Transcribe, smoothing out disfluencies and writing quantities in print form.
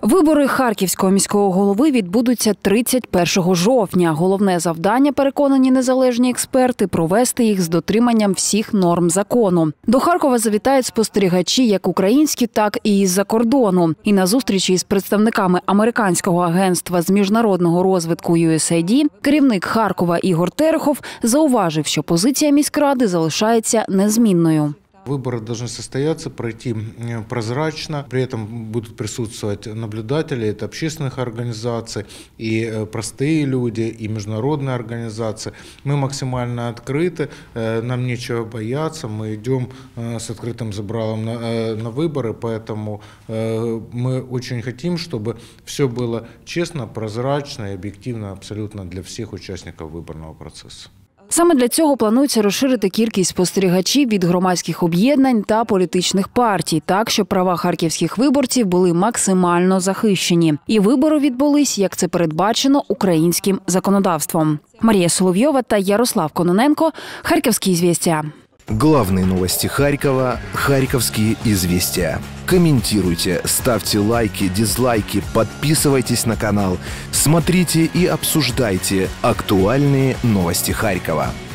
Вибори Харківського міського голови відбудуться 31 жовтня. Головне завдання, переконані незалежні експерти, провести їх з дотриманням всіх норм закону. До Харкова завітають спостерігачі як українські, так і із-за кордону. І на зустрічі із представниками американського агентства з міжнародного розвитку USAID керівник Харкова Ігор Терехов зауважив, що позиція міськради залишається незмінною. Выборы должны состояться, пройти прозрачно, при этом будут присутствовать наблюдатели, это общественных организаций, и простые люди, и международные организации. Мы максимально открыты, нам нечего бояться, мы идем с открытым забралом на выборы, поэтому мы очень хотим, чтобы все было честно, прозрачно и объективно абсолютно для всех участников выборного процесса. Саме для цього планується розширити кількість спостерігачів від громадських об'єднань та політичних партій, так, щоб права харківських виборців були максимально захищені. І вибори відбулись, як це передбачено українським законодавством. Марія Соловйова та Ярослав Кононенко. Харківські «Известия». Главные новости Харькова. Харьковские известия. Комментируйте, ставьте лайки, дизлайки, подписывайтесь на канал. Смотрите и обсуждайте актуальные новости Харькова.